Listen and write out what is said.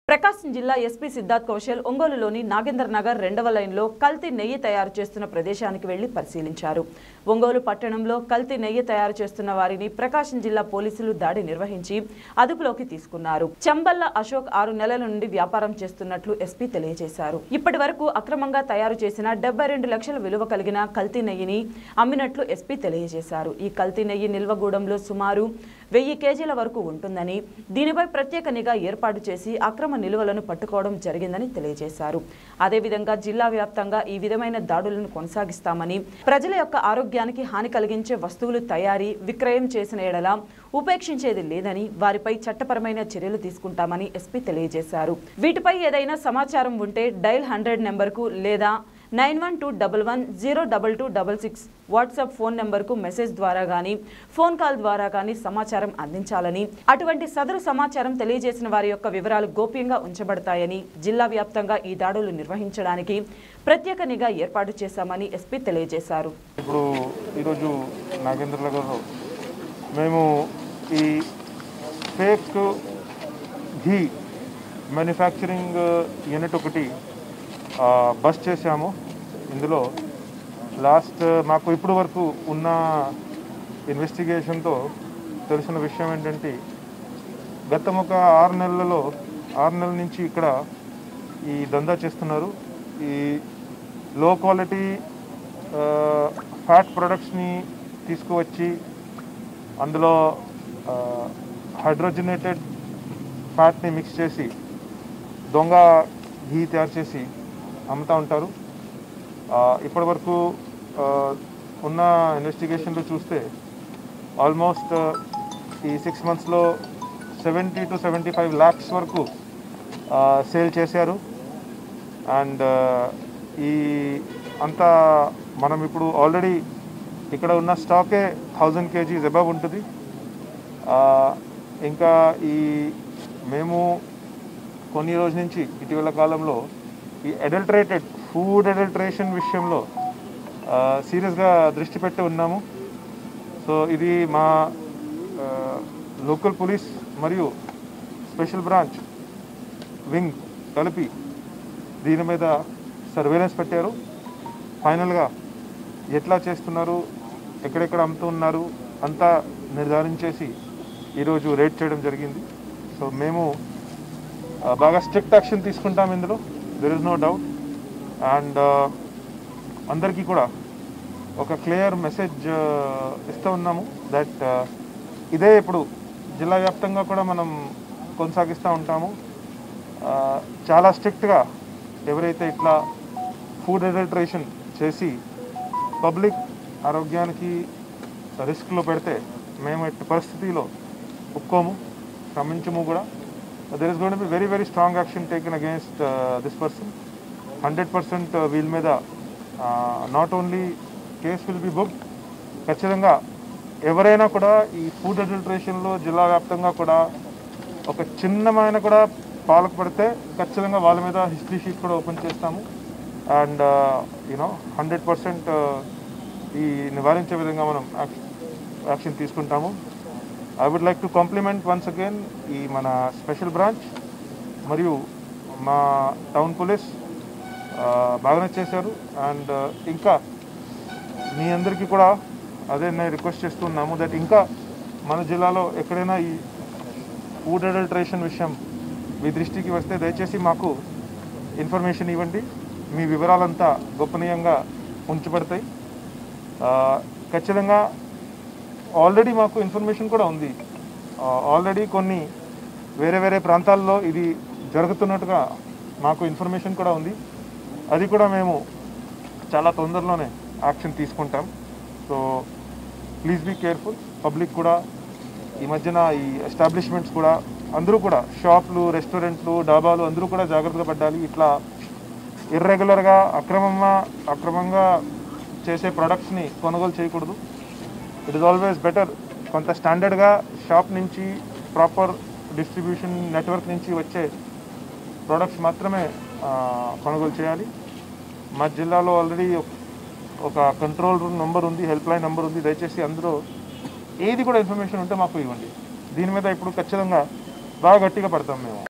ప్రకాశం జిల్లా ఎస్పీ సిద్ధార్థ్ కౌశల్ ఒంగోలులోని నాగేంద్ర నగర్ 2వ లైన్లో కల్తీ నెయ్యి తయారు చేస్తున్న ప్రదేశానికి వెళ్లి పరిశీలించారు. ఒంగోలు పట్టణంలో కల్తీ నెయ్యి తయారు చేస్తున్న వారిని ప్రకాశం జిల్లా పోలీసులు దాడి నిర్వహించి అదుపులోకి తీసుకున్నారు. చంబల్ల అశోక్ 6 నెలల నుండి వ్యాపారం చేస్తున్నట్లు ఎస్పీ తెలియజేశారు. ఇప్పటివరకు అక్రమంగా తయారు చేసిన 72 లక్షల విలువ కలిగిన కల్తీ నెయ్యిని అమ్మినట్లు ఎస్పీ తెలియజేశారు. ఈ కల్తీ నెయ్యి నిల్వగూడెంలో సుమారు 1000 కేజీల వరకు ఉంటుందని, దీనిపై ప్రత్యేక నిఘా ఏర్పాటు చేసి అక్రమ నిల్వలను పట్టుకోవడం జరిగిందని తెలియజేశారు. అదేవిధంగా జిల్లా వ్యాప్తంగా ఈ విధమైన దాడులను కొనసాగిస్తామని, ప్రజల యొక్క ఆరోగ్యానికి హాని కలిగించే వస్తువులు తయారీ, విక్రయం చేసిన ఎడల ఉపేక్షించేది లేదని, వారిపై చట్టపరమైన చర్యలు తీసుకుంటామని ఎస్పీ తెలియజేశారు. వీటిపై ఏదైనా సమాచారం ఉంటే డైల్ 100 నెంబర్కు లేదా 9121102266 వాట్సాప్ ఫోన్ నెంబర్కు మెసేజ్ ద్వారా గానీ, ఫోన్ కాల్ ద్వారా గానీ సమాచారం అందించాలని, అటువంటి సదరు సమాచారం తెలియజేసిన వారి యొక్క వివరాలు గోప్యంగా ఉంచబడతాయని, జిల్లా వ్యాప్తంగా ఈ దాడులు నిర్వహించడానికి ప్రత్యేక నిఘా ఏర్పాటు చేశామని ఎస్పీ తెలియజేశారు. ఇప్పుడు ఈరోజు నాగేంద్ర నగర్లో మేము ఈ ఫేక్ ఘీ మ్యానుఫ్యాక్చరింగ్ యూనిట్ ఒకటి బస్ చేశాము. ఇందులో మాకు ఇప్పుడు వరకు ఉన్న ఇన్వెస్టిగేషన్తో తెలిసిన విషయం ఏంటంటే, గతం ఒక 6 నెలల నుంచి ఇక్కడ ఈ దందా చేస్తున్నారు. ఈ లో క్వాలిటీ ఫ్యాట్ ప్రొడక్ట్స్ని తీసుకువచ్చి అందులో హైడ్రోజనేటెడ్ ఫ్యాట్ని మిక్స్ చేసి దొంగ ఘీ తయారు చేసి అమ్ముతూ ఉంటారు. ఇప్పటి వరకు ఉన్న ఇన్వెస్టిగేషన్లో చూస్తే ఆల్మోస్ట్ ఈ 6 మంత్స్లో 70 to 75 lakhs వరకు సేల్ చేశారు. అండ్ ఈ అంతా మనం ఇప్పుడు ఆల్రెడీ ఇక్కడ ఉన్న స్టాకే 1000 kgs అబవ్ ఉంటుంది. ఇంకా మేము కొన్ని రోజుల నుంచి ఇటీవల కాలంలో ఈ ఫుడ్ అడల్టరేషన్ విషయంలో సీరియస్గా దృష్టి పెట్టి ఉన్నాము. సో ఇది మా లోకల్ పోలీస్ మరియు స్పెషల్ బ్రాంచ్ వింగ్ కలిపి దీని మీద సర్వేలెన్స్ పెట్టారు. ఫైనల్గా ఎట్లా చేస్తున్నారు, ఎక్కడెక్కడ అమ్ముతున్నారు అంతా నిర్ధారించేసి ఈరోజు రేడ్ చేయడం జరిగింది. సో మేము బాగా స్ట్రిక్ట్ యాక్షన్ తీసుకుంటాం ఇందులో, there is no doubt. And అందరికీ కూడా ఒక క్లియర్ మెసేజ్ ఇస్తూ ఉన్నాము దట్ ఇదే ఇప్పుడు జిల్లా వ్యాప్తంగా కూడా మనం కొనసాగిస్తూ ఉంటాము. చాలా స్ట్రిక్ట్గా ఎవరైతే ఇట్లా ఫుడ్ అడల్టరేషన్ చేసి పబ్లిక్ ఆరోగ్యానికి రిస్క్లో పెడితే మేము ఎట్టి పరిస్థితిలో ఒప్పుకోము, క్షమించము కూడా. There is going to be very, very strong action taken against this person. 100% వీళ్ళ మీద not only case will be book. ఖచ్చితంగా ఎవరైనా కూడా ఈ ఫుడ్ అడల్టరేషన్లో జిల్లా వ్యాప్తంగా కూడా ఒక చిన్నమైన కూడా పాల్పడితే ఖచ్చితంగా వాళ్ళ మీద హిస్టరీ షీట్ కూడా ఓపెన్ చేస్తాము. అండ్ 100% ఈ నివారించే విధంగా మనం యాక్షన్ తీసుకుంటాము. I would like to compliment once again ఈ మన స్పెషల్ బ్రాంచ్ మరియు మా టౌన్ పోలీస్ బాగానే చేశారు. అండ్ ఇంకా మీ అందరికీ కూడా అదే నేను రిక్వెస్ట్ చేస్తున్నాము దట్ ఇంకా మన జిల్లాలో ఎక్కడైనా ఈ ఫుడ్ అడల్టరేషన్ విషయం మీ దృష్టికి వస్తే దయచేసి మాకు ఇన్ఫర్మేషన్ ఇవ్వండి. మీ వివరాలంతా గోపనీయంగా ఉంచబడతాయి. ఖచ్చితంగా ఆల్రెడీ మాకు ఇన్ఫర్మేషన్ కూడా ఉంది. ఆల్రెడీ కొన్ని వేరే ప్రాంతాల్లో ఇది జరుగుతున్నట్టుగా మాకు ఇన్ఫర్మేషన్ కూడా ఉంది. అది కూడా మేము చాలా తొందరలోనే యాక్షన్ తీసుకుంటాం. So please be careful. Public కూడా ఈ మధ్యన ఈ ఎస్టాబ్లిష్మెంట్స్ కూడా అందరూ కూడా షాపులు, రెస్టారెంట్లు, డాబాలు అందరూ కూడా జాగ్రత్తగా పడాలి. ఇట్లా ఇర్రెగ్యులర్గా అక్రమంగా చేసే ప్రొడక్ట్స్ని కొనుగోలు చేయకూడదు. ఇట్ ఈస్ ఆల్వేస్ బెటర్ కొంత స్టాండర్డ్గా షాప్ నుంచి ప్రాపర్ డిస్ట్రిబ్యూషన్ నెట్వర్క్ నుంచి వచ్చే ప్రోడక్ట్స్ మాత్రమే కొనుగోలు చేయాలి. మా జిల్లాలో ఆల్రెడీ ఒక కంట్రోల్ రూమ్ నెంబర్ ఉంది, హెల్ప్ లైన్ నెంబర్ ఉంది. దయచేసి అందులో ఏది కూడా ఇన్ఫర్మేషన్ ఉంటే మాకు ఇవ్వండి. దీని మీద ఇప్పుడు ఖచ్చితంగా బాగా గట్టిగా పడతాం మేము.